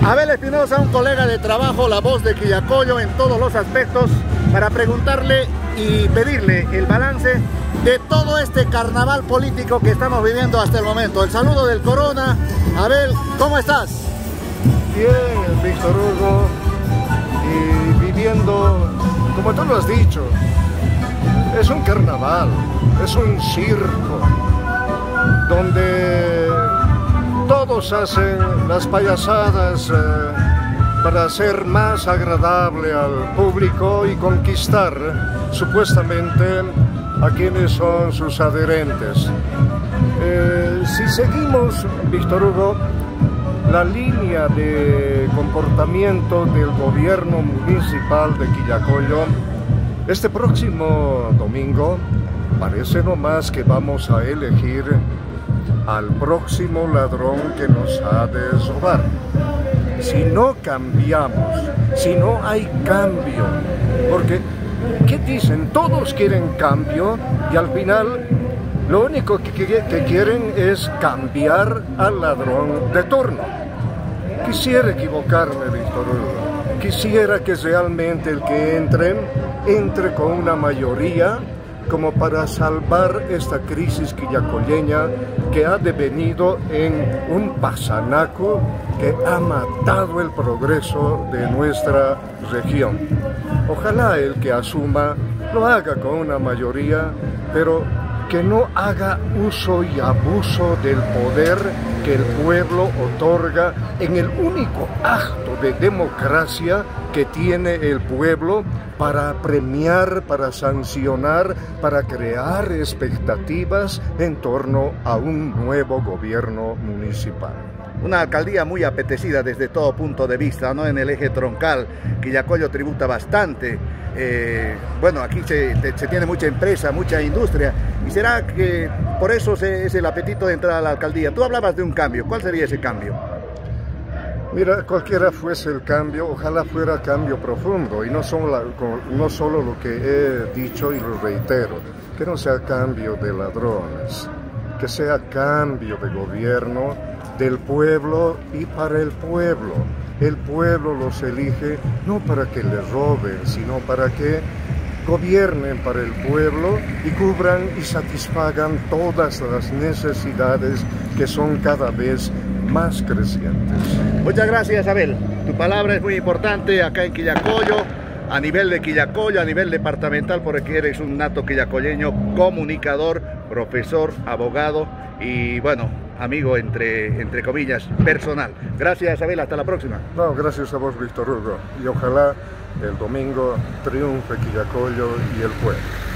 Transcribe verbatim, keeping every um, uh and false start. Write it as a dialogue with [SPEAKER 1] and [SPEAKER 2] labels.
[SPEAKER 1] Abel Espinosa, un colega de trabajo, la voz de Quillacollo en todos los aspectos, para preguntarle y pedirle el balance de todo este carnaval político que estamos viviendo hasta el momento. El saludo del Corona. Abel, ¿cómo estás?
[SPEAKER 2] Bien, Víctor Hugo, y viviendo, como tú lo has dicho, es un carnaval, es un circo, donde todos hacen las payasadas eh, para hacer más agradable al público y conquistar supuestamente a quienes son sus adherentes. Eh, si seguimos, Víctor Hugo, la línea de comportamiento del gobierno municipal de Quillacollo, este próximo domingo parece nomás que vamos a elegir al próximo ladrón que nos ha de robar. Si no cambiamos, si no hay cambio, porque ¿qué dicen? Todos quieren cambio y al final lo único que, que quieren es cambiar al ladrón de turno. Quisiera equivocarme, Víctor Hugo. Quisiera que realmente el que entre, entre con una mayoría como para salvar esta crisis quillacolleña que ha devenido en un pasanaco que ha matado el progreso de nuestra región. Ojalá el que asuma lo haga con una mayoría, pero que no haga uso y abuso del poder que el pueblo otorga en el único acto de democracia que tiene el pueblo para premiar, para sancionar, para crear expectativas en torno a un nuevo gobierno municipal.
[SPEAKER 1] Una alcaldía muy apetecida desde todo punto de vista, ¿no? En el eje troncal, Quillacollo tributa bastante. Eh, bueno, aquí se, se tiene mucha empresa, mucha industria, y será que por eso se, es el apetito de entrar a la alcaldía. Tú hablabas de un cambio, ¿cuál sería ese cambio?
[SPEAKER 2] Mira, cualquiera fuese el cambio, ojalá fuera cambio profundo, y no solo, no solo lo que he dicho y lo reitero, que no sea cambio de ladrones, que sea cambio de gobierno del pueblo y para el pueblo. El pueblo los elige no para que le roben, sino para que gobiernen para el pueblo y cubran y satisfagan todas las necesidades que son cada vez más crecientes.
[SPEAKER 1] Muchas gracias, Abel. Tu palabra es muy importante acá en Quillacollo, a nivel de Quillacollo, a nivel departamental, porque eres un nato quillacolleño, comunicador, profesor, abogado y bueno, amigo entre, entre comillas, personal. Gracias, Abel, hasta la próxima.
[SPEAKER 2] No, gracias a vos, Víctor Hugo, y ojalá el domingo triunfe Quillacollo y el pueblo.